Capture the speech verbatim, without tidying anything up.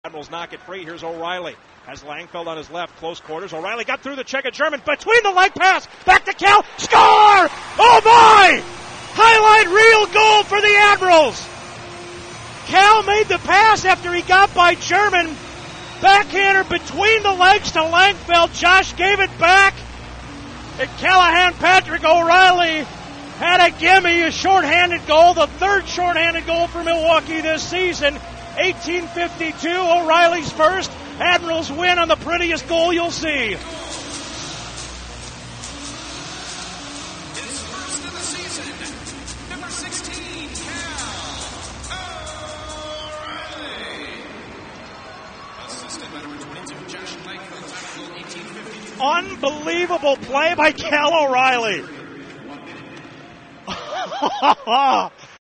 Admirals knock it free. Here's O'Reilly. Has Langfeld on his left, close quarters. O'Reilly got through the check of German. Between the leg pass. Back to Cal. Score! Oh my! Highlight reel goal for the Admirals. Cal made the pass after he got by German. Backhander between the legs to Langfeld. Josh gave it back. And Callahan, Patrick O'Reilly had a gimme, a shorthanded goal, the third shorthanded goal for Milwaukee this season. eighteen fifty-two, O'Reilly's first. Admirals win on the prettiest goal you'll see. His first of the season, number sixteen, Cal O'Reilly. Assisted by number twenty-two, Josh Langfeld, time goal eighteen fifty-two. Unbelievable play by Cal O'Reilly.